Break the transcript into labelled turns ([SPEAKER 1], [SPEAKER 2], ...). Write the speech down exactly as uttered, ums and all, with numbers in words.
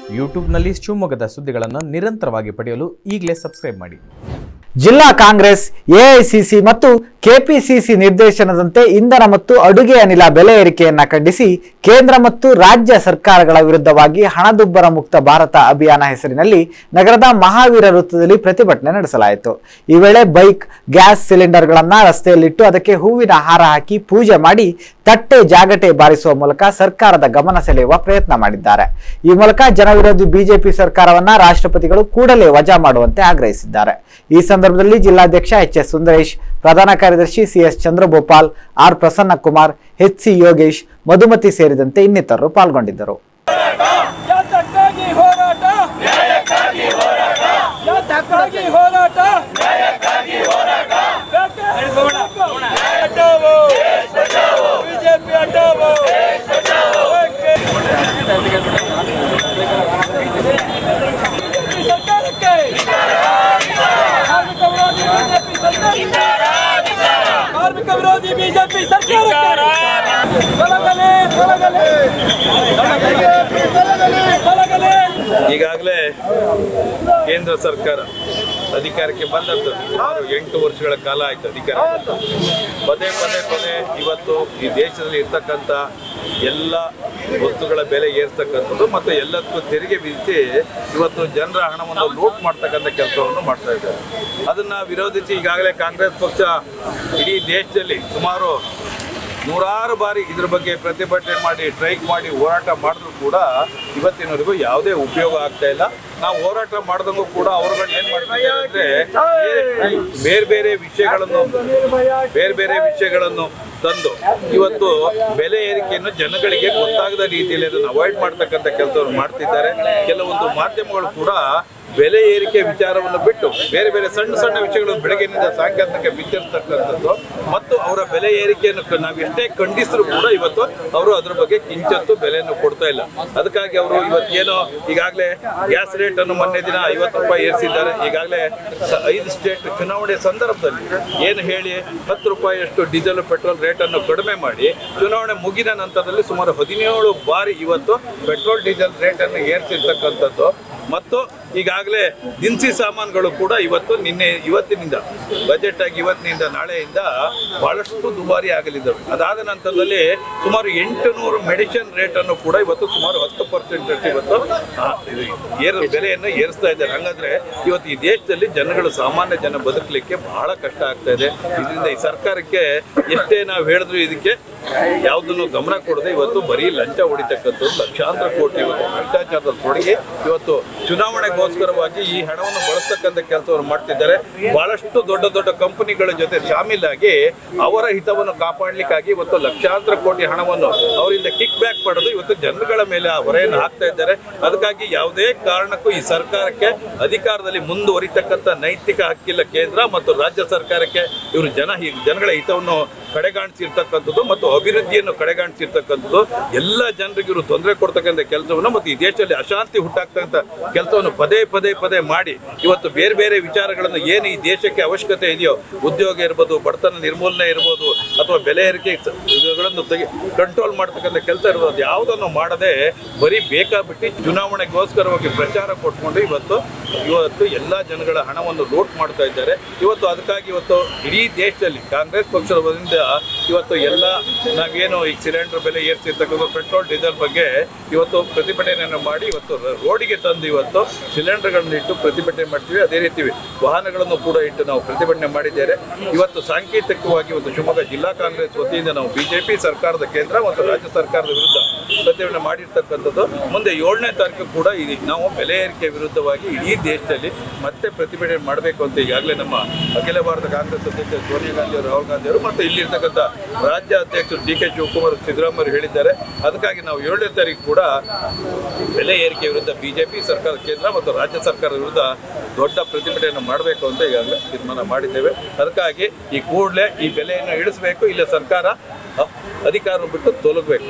[SPEAKER 1] ಯೂಟ್ಯೂಬ್ನಲ್ಲಿ ಶಿವಮೊಗ್ಗದ ಸುದ್ದಿಗಳನ್ನು ನಿರಂತರವಾಗಿ ಪಡೆಯಲು ಈಗಲೇ ಸಬ್ಸ್ಕ್ರೈಬ್ ಮಾಡಿ.
[SPEAKER 2] ಜಿಲ್ಲಾ ಕಾಂಗ್ರೆಸ್ ಎಐಸಿಸಿ ಮತ್ತು ಕೆಪಿಸಿಸಿ ನಿರ್ದೇಶನದಂತೆ ಇಂಧನ ಮತ್ತು ಅಡುಗೆ ಅನಿಲ ಬೆಲೆ ಏರಿಕೆಯನ್ನ ಖಂಡಿಸಿ ಕೇಂದ್ರ ಮತ್ತು ರಾಜ್ಯ ಸರ್ಕಾರಗಳ ವಿರುದ್ಧವಾಗಿ ಹಣದುಬ್ಬರ ಮುಕ್ತ ಭಾರತ ಅಭಿಯಾನ ಹೆಸರಿನಲ್ಲಿ ನಗರದ ಮಹಾವೀರ ವೃತ್ತದಲ್ಲಿ ಪ್ರತಿಭಟನೆ ನಡೆಸಲಾಯಿತು. ಈ ವೇಳೆ ಬೈಕ್, ಗ್ಯಾಸ್ ಸಿಲಿಂಡರ್ಗಳನ್ನ ರಸ್ತೆಯಲ್ಲಿಟ್ಟು ಅದಕ್ಕೆ ಹೂವಿನ ಹಾರ ಹಾಕಿ ಪೂಜೆ ಮಾಡಿ ತಟ್ಟೆ ಜಾಗಟೆ ಬಾರಿಸುವ ಮೂಲಕ ಸರ್ಕಾರದ ಗಮನ ಸೆಳೆಯುವ ಪ್ರಯತ್ನ ಮಾಡಿದ್ದಾರೆ. ಈ ಮೂಲಕ ಜನವಿರೋಧಿ ಬಿಜೆಪಿ ಸರ್ಕಾರವನ್ನ ರಾಷ್ಟ್ರಪತಿಗಳು ಕೂಡಲೇ ವಜಾ ಮಾಡುವಂತೆ ಆಗ್ರಹಿಸಿದ್ದಾರೆ. ಈ ಸಂದರ್ಭದಲ್ಲಿ ಜಿಲ್ಲಾಧ್ಯಕ್ಷ ಎಚ್ ಎಸ್ ಸುಂದರೇಶ್, ಪ್ರಧಾನ ಕಾರ್ಯದರ್ಶಿ C S Chandragopal, R Prasanna Kumar, H C Yogesh, Madhumati ಸೇರಿದಂತೆ ಇನ್ನಿತರರು ಪಾಲ್ಗೊಂಡಿದ್ದರು.
[SPEAKER 3] ಕಾರ್ಮಿಕ ವಿರೋಧಿ ಬಿಜೆಪಿ ಸರ್ಕಾರ
[SPEAKER 4] ಈಗಾಗಲೇ ಕೇಂದ್ರ ಸರ್ಕಾರ ಅಧಿಕಾರಕ್ಕೆ ಬಂದದ್ದು ಸುಮಾರು ಎಂಟು ವರ್ಷಗಳ ಕಾಲ ಆಯ್ತು. ಅಧಿಕಾರ ಪದೇ ಪದೇ ಪದೇ ಇವತ್ತು ಈ ದೇಶದಲ್ಲಿ ಇರ್ತಕ್ಕಂಥ ಎಲ್ಲ ವಸ್ತುಗಳ ಬೆಲೆ ಏರ್ತಕ್ಕಂಥದ್ದು ಮತ್ತು ಎಲ್ಲದಕ್ಕೂ ತೆರಿಗೆ ವಿಧಿಸಿ ಇವತ್ತು ಜನರ ಹಣವನ್ನು ಲೂಟ್ ಮಾಡ್ತಕ್ಕಂಥ ಕೆಲಸವನ್ನು ಮಾಡ್ತಾ ಇದ್ದಾರೆ. ಅದನ್ನ ವಿರೋಧಿಸಿ ಈಗಾಗಲೇ ಕಾಂಗ್ರೆಸ್ ಪಕ್ಷ ಇಡೀ ದೇಶದಲ್ಲಿ ಸುಮಾರು ನೂರಾರು ಬಾರಿ ಇದ್ರ ಬಗ್ಗೆ ಪ್ರತಿಭಟನೆ ಮಾಡಿ ಸ್ಟ್ರೈಕ್ ಮಾಡಿ ಹೋರಾಟ ಮಾಡಿದ್ರು ಕೂಡ ಇವತ್ತಿನವರೆಗೂ ಯಾವುದೇ ಉಪಯೋಗ ಆಗ್ತಾ ಇಲ್ಲ. ನಾವು ಹೋರಾಟ ಮಾಡಿದಂಗೂ ಕೂಡ ಅವರುಗಳು ಏನ್ ಮಾಡ್ತಾರೆ ಅಂದ್ರೆ ಬೇರೆ ಬೇರೆ ವಿಷಯಗಳನ್ನು ಬೇರೆ ಬೇರೆ ವಿಷಯಗಳನ್ನು ತಂದು ಇವತ್ತು ಬೆಲೆ ಏರಿಕೆಯನ್ನು ಜನಗಳಿಗೆ ಗೊತ್ತಾಗದ ರೀತಿಯಲ್ಲಿ ಅದನ್ನು ಅವಾಯ್ಡ್ ಮಾಡ್ತಕ್ಕಂಥ ಕೆಲಸವನ್ನು ಮಾಡ್ತಿದ್ದಾರೆ. ಕೆಲವೊಂದು ಮಾಧ್ಯಮಗಳು ಕೂಡ ಬೆಲೆ ಏರಿಕೆ ವಿಚಾರವನ್ನು ಬಿಟ್ಟು ಬೇರೆ ಬೇರೆ ಸಣ್ಣ ಸಣ್ಣ ವಿಷಯಗಳನ್ನು ಬೆಳಗ್ಗಿನಿಂದ ಸಾಂಕೇತಿಕ ಬಿತ್ತರಿಸ್ತಕ್ಕಂಥದ್ದು ಮತ್ತು ಅವರ ಬೆಲೆ ಏರಿಕೆಯನ್ನು ನಾವು ಎಷ್ಟೇ ಖಂಡಿಸಿದ್ರು ಕೂಡ ಇವತ್ತು ಅವರು ಅದ್ರ ಬಗ್ಗೆ ಕಿಂಚತ್ತು ಬೆಲೆಯನ್ನು ಕೊಡ್ತಾ ಇಲ್ಲ. ಅದಕ್ಕಾಗಿ ಅವರು ಇವತ್ತೇನೋ ಈಗಾಗಲೇ ಗ್ಯಾಸ್ ರೇಟ್ ಅನ್ನು ಮೊನ್ನೆ ದಿನ ಐವತ್ತು ರೂಪಾಯಿ ಏರಿಸಿದ್ದಾರೆ. ಈಗಾಗಲೇ ಐದು ಸ್ಟೇಟ್ ಚುನಾವಣೆ ಸಂದರ್ಭದಲ್ಲಿ ಏನು ಹೇಳಿ ಹತ್ತು ರೂಪಾಯಿಯಷ್ಟು ಡೀಸೆಲ್ ಪೆಟ್ರೋಲ್ ರೇಟನ್ನು ಕಡಿಮೆ ಮಾಡಿ ಚುನಾವಣೆ ಮುಗಿದ ನಂತರದಲ್ಲಿ ಸುಮಾರು ಹದಿನೇಳು ಬಾರಿ ಇವತ್ತು ಪೆಟ್ರೋಲ್ ಡೀಸೆಲ್ ರೇಟನ್ನು ಏರಿಸಿರ್ತಕ್ಕಂಥದ್ದು ಮತ್ತು ಈಗಾಗಲೇ ದಿನಸಿ ಸಾಮಾನುಗಳು ಕೂಡ ಇವತ್ತು ನಿನ್ನೆ ಇವತ್ತಿನಿಂದ ಬಜೆಟ್ ಆಗಿ ಇವತ್ತಿನಿಂದ ನಾಳೆಯಿಂದ ಬಹಳಷ್ಟು ದುಬಾರಿ ಆಗಲಿದ್ದಾವೆ. ಅದಾದ ನಂತರದಲ್ಲಿ ಸುಮಾರು ಎಂಟು ನೂರು ಮೆಡಿಸಿನ್ ರೇಟನ್ನು ಕೂಡ ಇವತ್ತು ಸುಮಾರು ಹತ್ತು ಪರ್ಸೆಂಟ್ ಇವತ್ತು ಏರು ಬೆಲೆಯನ್ನು ಏರಿಸ್ತಾ ಇದ್ದಾರೆ. ಹಾಗಾದ್ರೆ ಇವತ್ತು ಈ ದೇಶದಲ್ಲಿ ಜನಗಳು ಸಾಮಾನ್ಯ ಜನ ಬದುಕಲಿಕ್ಕೆ ಬಹಳ ಕಷ್ಟ ಆಗ್ತಾ ಇದೆ. ಇದರಿಂದ ಈ ಸರ್ಕಾರಕ್ಕೆ ಎಷ್ಟೇ ನಾವು ಹೇಳಿದ್ರು ಇದಕ್ಕೆ ಯಾವುದನ್ನು ಗಮನ ಕೊಡದೆ ಇವತ್ತು ಬರೀ ಲಂಚ ಹೊಡಿತಕ್ಕಂಥದ್ದು ಲಕ್ಷಾಂತರ ಕೋಟಿ ಇವತ್ತು ಭ್ರಷ್ಟಾಚಾರದಲ್ಲಿ ತೊಡಗಿ ಇವತ್ತು ಚುನಾವಣೆಗೋಸ್ಕರವಾಗಿ ಈ ಹಣವನ್ನು ಬಳಸ್ತಕ್ಕಂಥ ಕೆಲಸವನ್ನು ಮಾಡ್ತಿದ್ದಾರೆ. ಬಹಳಷ್ಟು ದೊಡ್ಡ ದೊಡ್ಡ ಕಂಪನಿಗಳ ಜೊತೆ ಶಾಮೀಲಾಗಿ ಅವರ ಹಿತವನ್ನು ಕಾಪಾಡಲಿಕ್ಕಾಗಿ ಇವತ್ತು ಲಕ್ಷಾಂತರ ಕೋಟಿ ಹಣವನ್ನು ಅವರಿಂದ ಕಿಕ್ ಬ್ಯಾಕ್ ಪಡೆದು ಇವತ್ತು ಜನಗಳ ಮೇಲೆ ಆ ಹೊರೆಯನ್ನು ಹಾಕ್ತಾ ಇದ್ದಾರೆ. ಅದಕ್ಕಾಗಿ ಯಾವುದೇ ಕಾರಣಕ್ಕೂ ಈ ಸರ್ಕಾರಕ್ಕೆ ಅಧಿಕಾರದಲ್ಲಿ ಮುಂದುವರಿತಕ್ಕಂಥ ನೈತಿಕ ಹಕ್ಕಿಲ್ಲ. ಕೇಂದ್ರ ಮತ್ತು ರಾಜ್ಯ ಸರ್ಕಾರಕ್ಕೆ ಇವರು ಜನ ಜನಗಳ ಹಿತವನ್ನು ಕಡೆಗಾಣಿಸಿರ್ತಕ್ಕಂಥದ್ದು ಮತ್ತು ಅಭಿವೃದ್ಧಿಯನ್ನು ಕಡೆಗಾಣಿಸಿರ್ತಕ್ಕಂಥದ್ದು ಎಲ್ಲ ಜನರಿಗೆ ಇವರು ತೊಂದರೆ ಕೊಡ್ತಕ್ಕಂಥ ಕೆಲಸವನ್ನು ಮತ್ತು ಈ ದೇಶದಲ್ಲಿ ಅಶಾಂತಿ ಹುಟ್ಟಾಗ್ತಕ್ಕಂಥ ಕೆಲಸವನ್ನು ಪದೇ ಪದೇ ಪದೇ ಮಾಡಿ ಇವತ್ತು ಬೇರೆ ಬೇರೆ ವಿಚಾರಗಳನ್ನು ಏನು ಈ ದೇಶಕ್ಕೆ ಅವಶ್ಯಕತೆ ಇದೆಯೋ ಉದ್ಯೋಗ ಇರ್ಬೋದು, ಬಡತನ ನಿರ್ಮೂಲನೆ ಇರ್ಬೋದು ಅಥವಾ ಬೆಲೆ ಏರಿಕೆಗಳನ್ನು ತೆಗೆ ಕಂಟ್ರೋಲ್ ಮಾಡ್ತಕ್ಕಂಥ ಕೆಲಸ ಇರ್ಬೋದು, ಯಾವುದನ್ನು ಮಾಡದೆ ಬರೀ ಬೇಕಾಬಿಟ್ಟು ಚುನಾವಣೆಗೋಸ್ಕರವಾಗಿ ಪ್ರಚಾರ ಕೊಟ್ಕೊಂಡು ಇವತ್ತು ಇವತ್ತು ಎಲ್ಲ ಜನಗಳ ಹಣವನ್ನು ಲೂಟ್ ಮಾಡ್ತಾ ಇದ್ದಾರೆ. ಇವತ್ತು ಅದಕ್ಕಾಗಿ ಇವತ್ತು ಇಡೀ ದೇಶದಲ್ಲಿ ಕಾಂಗ್ರೆಸ್ ಪಕ್ಷದ ವತಿಯಿಂದ ಇವತ್ತು ಎಲ್ಲ ನಾವೇನು ಈಗ ಸಿಲಿಂಡರ್ ಬೆಲೆ ಏರಿಸಿರ್ತಕ್ಕಂಥ ಪೆಟ್ರೋಲ್ ಡೀಸೆಲ್ ಬಗ್ಗೆ ಇವತ್ತು ಪ್ರತಿಭಟನೆಯನ್ನು ಮಾಡಿ ಇವತ್ತು ರೋಡಿಗೆ ತಂದು ಇವತ್ತು ಸಿಲಿಂಡರ್ಗಳನ್ನು ಇಟ್ಟು ಪ್ರತಿಭಟನೆ ಮಾಡ್ತೀವಿ. ಅದೇ ರೀತಿ ವಾಹನಗಳನ್ನು ಕೂಡ ಇಟ್ಟು ನಾವು ಪ್ರತಿಭಟನೆ ಮಾಡಿದ್ದೇವೆ. ಇವತ್ತು ಸಾಂಕೇತಿಕವಾಗಿ ಒಂದು ಶಿವಮೊಗ್ಗ ಜಿಲ್ಲಾ ಕಾಂಗ್ರೆಸ್ ವತಿಯಿಂದ ನಾವು ಬಿಜೆಪಿ ಸರ್ಕಾರದ ಕೇಂದ್ರ ಮತ್ತು ರಾಜ್ಯ ಸರ್ಕಾರದ ವಿರುದ್ಧ ಪ್ರತಿಭಟನೆ ಮಾಡಿರ್ತಕ್ಕಂಥದ್ದು. ಮುಂದೆ ಏಳನೇ ತಾರೀಕು ಕೂಡ ಈ ನಾವು ಬೆಲೆ ಏರಿಕೆ ವಿರುದ್ಧವಾಗಿ ಇಡೀ ದೇಶದಲ್ಲಿ ಮತ್ತೆ ಪ್ರತಿಭಟನೆ ಮಾಡಬೇಕು ಅಂತ ಈಗಾಗಲೇ ನಮ್ಮ ಅಖಿಲ ಭಾರತ ಕಾಂಗ್ರೆಸ್ ಅಧ್ಯಕ್ಷ ಸೋನಿಯಾ ಗಾಂಧಿ ಅವರು, ರಾಹುಲ್ ಗಾಂಧಿ ಅವರು ಮತ್ತು ಇಲ್ಲಿರ್ತಕ್ಕಂಥ ರಾಜ್ಯ ಅಧ್ಯಕ್ಷರು ಡಿ ಕೆ ಶಿವಕುಮಾರ್, ಸಿದ್ದರಾಮಯ್ಯ ಹೇಳಿದ್ದಾರೆ. ಅದಕ್ಕಾಗಿ ನಾವು ಏಳನೇ ತಾರೀಕು ಕೂಡ ಬೆಲೆ ಏರಿಕೆ ವಿರುದ್ಧ ಬಿಜೆಪಿ ಸರ್ಕಾರ ಕೇಂದ್ರ ಮತ್ತು ರಾಜ್ಯ ಸರ್ಕಾರದ ವಿರುದ್ಧ ದೊಡ್ಡ ಪ್ರತಿಭಟನೆಯನ್ನು ಮಾಡಬೇಕು ಅಂತ ಈಗಾಗಲೇ ತೀರ್ಮಾನ ಮಾಡಿದ್ದೇವೆ. ಅದಕ್ಕಾಗಿ ಈ ಕೂಡಲೇ ಈ ಬೆಲೆಯನ್ನು ಇಳಿಸಬೇಕು, ಇಲ್ಲ ಸರ್ಕಾರ ಅಧಿಕಾರ ಬಿಟ್ಟು ತೊಲಗಬೇಕು.